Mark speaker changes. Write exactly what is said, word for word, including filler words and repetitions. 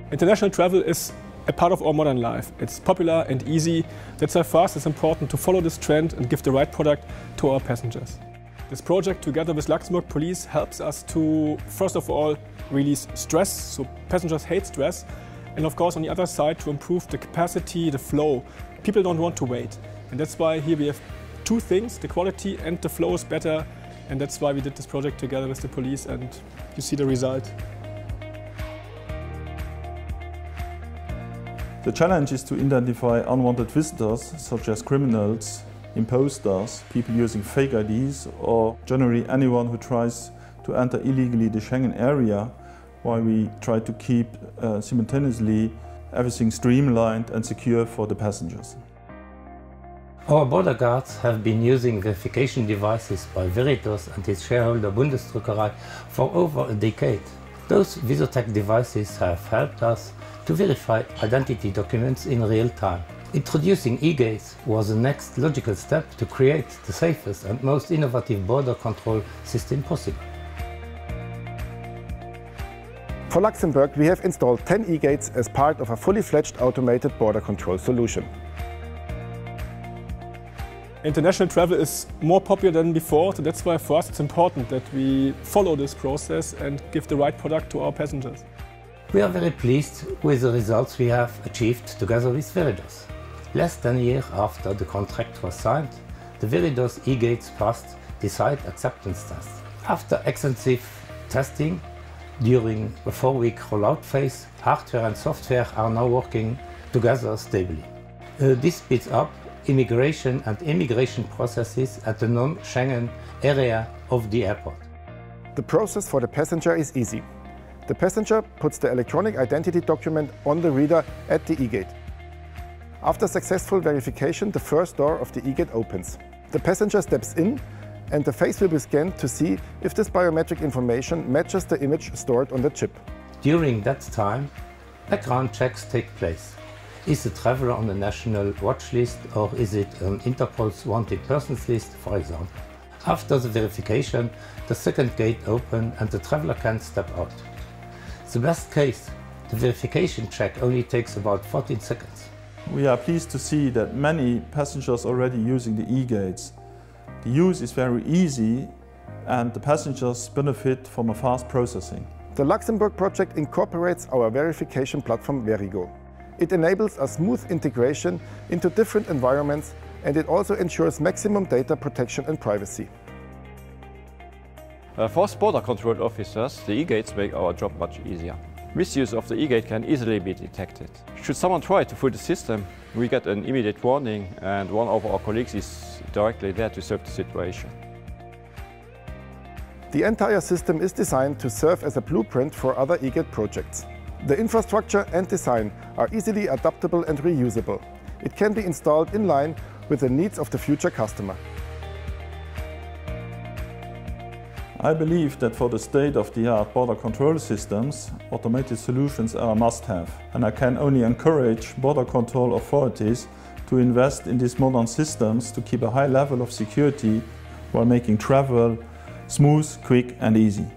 Speaker 1: International travel is a part of our modern life. It's popular and easy. That's why for us it's important to follow this trend and give the right product to our passengers. This project, together with Luxembourg Police, helps us to, first of all, release stress, so passengers hate stress, and of course on the other side to improve the capacity, the flow. People don't want to wait, and that's why here we have two things, the quality and the flow is better, and that's why we did this project together with the police, and you see the result.
Speaker 2: The challenge is to identify unwanted visitors, such as criminals, imposters, people using fake I Ds, or generally anyone who tries to enter illegally the Schengen area, while we try to keep uh, simultaneously everything streamlined and secure for the passengers.
Speaker 3: Our border guards have been using verification devices by Veritas and its shareholder Bundesdruckerei for over a decade. Those Visotech devices have helped us to verify identity documents in real time. Introducing eGates was the next logical step to create the safest and most innovative border control system possible.
Speaker 4: For Luxembourg, we have installed ten eGates as part of a fully fledged automated border control solution.
Speaker 1: International travel is more popular than before, so that's why for us it's important that we follow this process and give the right product to our passengers.
Speaker 3: We are very pleased with the results we have achieved together with Veritas. Less than a year after the contract was signed, the Veritas eGates passed the site acceptance test. After extensive testing, during a four-week rollout phase, hardware and software are now working together stably. Uh, this speeds up immigration and immigration processes at the non-Schengen area of the airport.
Speaker 4: The process for the passenger is easy. The passenger puts the electronic identity document on the reader at the eGate. After successful verification, the first door of the eGate opens. The passenger steps in and the face will be scanned to see if this biometric information matches the image stored on the chip.
Speaker 3: During that time, background checks take place. Is the traveler on the national watch list or is it on Interpol's wanted persons list, for example? After the verification, the second gate opens and the traveler can step out. The best case, the verification check only takes about fourteen seconds.
Speaker 2: We are pleased to see that many passengers are already using the eGates. The use is very easy and the passengers benefit from a fast processing.
Speaker 4: The Luxembourg project incorporates our verification platform Verigo. It enables a smooth integration into different environments and it also ensures maximum data protection and privacy.
Speaker 5: Uh, for border control officers, the eGates make our job much easier. Misuse of the eGate can easily be detected. Should someone try to fool the system, we get an immediate warning and one of our colleagues is directly there to solve the situation.
Speaker 4: The entire system is designed to serve as a blueprint for other eGate projects. The infrastructure and design are easily adaptable and reusable. It can be installed in line with the needs of the future customer.
Speaker 2: I believe that for the state-of-the-art border control systems, automated solutions are a must-have, and I can only encourage border control authorities to invest in these modern systems to keep a high level of security while making travel smooth, quick and easy.